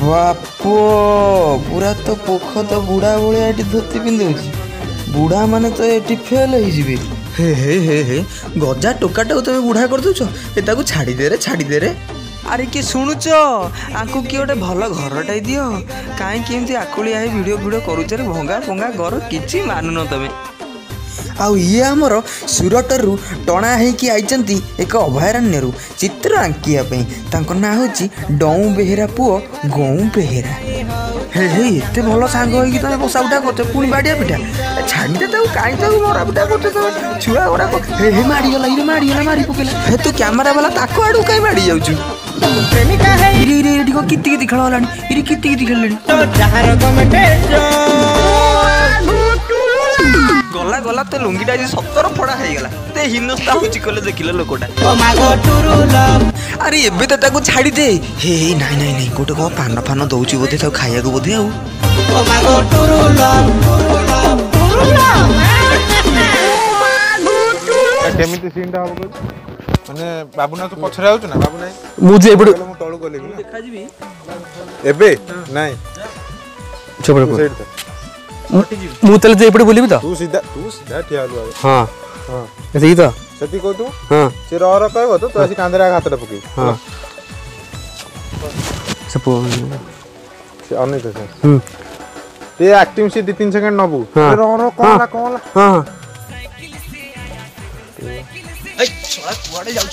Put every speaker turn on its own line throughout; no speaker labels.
बापो पूरा तो पोख तो बुढ़ा भाया ये धोती पिंधे बुढ़ा माने तो ये फेल हो हे हे हे हे गजा टोकाटा तुम बुढ़ा कर दौच ए छाड़ी दे अरे किए शुणुच आंकु किए गोटे भल घरटाई दियो कहीं आकुली आई वीडियो करुचे भंगा फंगा घर कि मानुन तुम आउ ये आमर सुरटरू टणा होगी आईचंती एक अभयारण्य चित्र आंकिया ना हूँ डऊ बेहेरा पुओ गऊ बेहेरा हे हे एत भल सांग हो तुम बसा उठा करते पुणी बाड़िया पिठा छाड़ी दे कहीं मरा पिठा करते तुम छुआ गुड़ाक हे माड़गला मारी पकेला हे तू कैमेरा वाला ताक आड़ू कहीं माड़ी जाऊँ किति खेल होलानी किति खेल गला गला तो लुंगीटा आज 17 फड़ा हो गला ते हिनस्ता होची कले देखिले लोकोटा अरे एबे तो ताको छाड़ी दे हे नाइ नाइ नाइ गोटे को पान फान दउची बोधे तो खाया को बोधे आउ
केमिति सीनटा हो माने बाबुना तो पछरे आउछ ना बाबुना
मुझे एबड
मु तळु गले देखा जीबी एबे नाइ
चोपड़ मु तले जे एपटे बोलिबी त
तू सीधा ठिया लु
हां हां एही त
सती को तू
हां
से र कहबो तो तू आसी कांदरा हातटा पकी
हां सपो
से अने तो ते एक्टिंग से 2-3 सेकंड नबू र कोला
हां
ए छोरा कुआडे जाउ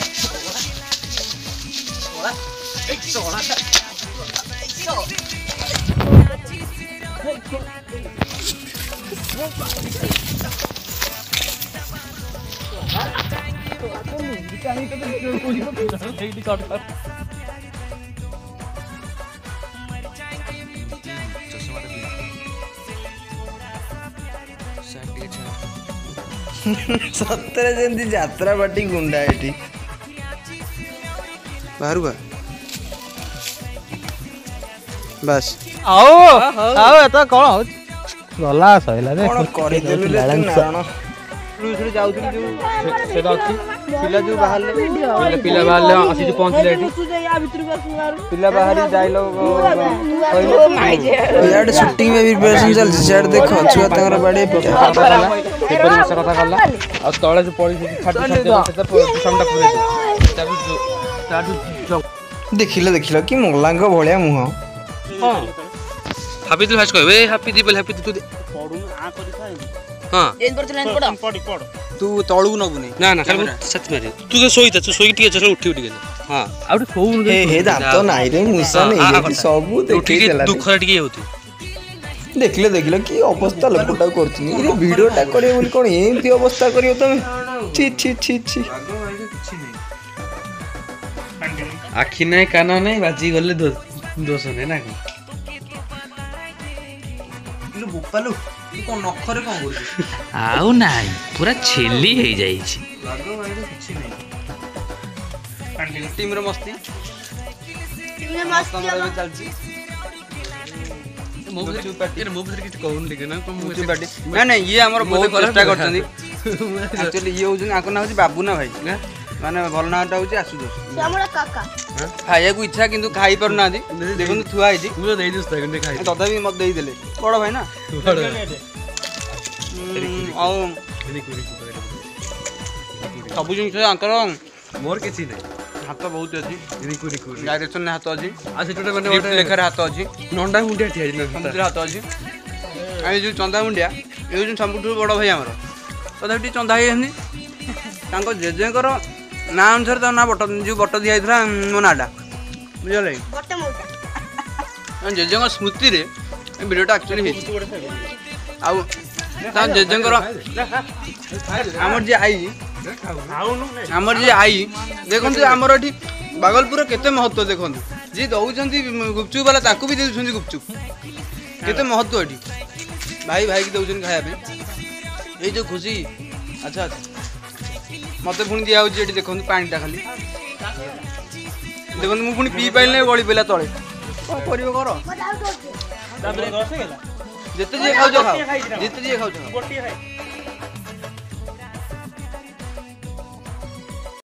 छोरा ए छोरा सतरे जमी यात्रा बाटी गुंडा ये बाहर बा बस
आओ आओ एता कोन गला सइला रे
कोन करि देलु ले नारायण
रुसुर जाउथि जो सेदा अछि पिला जो बाहर पिला बाहर असि जो पहुंचले एठी पिला बाहर जाइलो
यार शूटिंग में प्रिपरेशन चल सेट देखो छुआ तंगर बाडे पिटा
पेपर में कथा करला आ तळे जो पड़ी छाटी सेटा समटा पुरे ताडू
देखिलो कि मोलांग भलिया मुह
हां हैप्पी दिल फास्ट कहबे हैप्पी दिबल हैप्पी तू पढू आ करि खाए हां एन पर लाइन पढ
तू तळू नबुनी
ना ना खाली सच में तू के सोईता तू सोई टिके चल उठी गेले हां आउट सोउ
हे हे दांत नाही रे मुसा नाही सब देखि देला
दुख टिके होती
देखिलो कि अवस्था लोकटा करछनी रे वीडियोटा करे बोली कोन एमती अवस्था करियो तुम छी
आखि नहीं कान नहीं बाजी गले दोष नहीं ना
कि बोपालू तू कोन नखरे कोन करछ
आउ नाही पूरा छेली हे जाई छी
लागो भाई किछि नहीं टीम रे मस्ती में चलची मुझे किछ कहून लेके ना मुझे पार्टी ना ये हमर बहुत चेष्टा करछनी एक्चुअली ये होजन आको ना होजी बाबूना भाई माने भल नाटा होजी आसुदोस से हमर काका खाया को इच्छा किंतु खाई पर ना दी देखन थुआ आइजी मुझे देई दिस तक खाई तथापि मत देई देले बड़ भाई ना आ सब जिन आंकर
मोर किछि नै
हाथ बहुत अच्छी
रिकु
डायरेक्शन ने हाथ अच्छी
आ सेटोटे माने
गिफ्ट लेखर हाथ अच्छी
नंडा मुंडिया ठिया
समुद्र हाथ अच्छी आई जो चंदा मुंडिया ये जो सबुठ बड़ भाई आमर तथापि चंदा ही जेजेकर ना अनुसार ना बट जो बट दिखाई मो नाटा बुझल जेजे स्मृति रे भिडियोटा एक्चुअली जेजेकर आमर जे आई आमर जे आई देखो आमर ये बागलपुर केते महत्व देखो जी दौरान गुपचुप वाला ताकू भी दे गुपचुप केते महत्व ये भाई भाई की दौरान खाया ये जो खुशी अच्छा अच्छा मत पुणी दिया देखो पानीटा खाली देखो मुझे पुणी पी पाइल बड़ी पड़ा तले कौन कर जिते जी खाऊ खाओ जिते जी खाऊ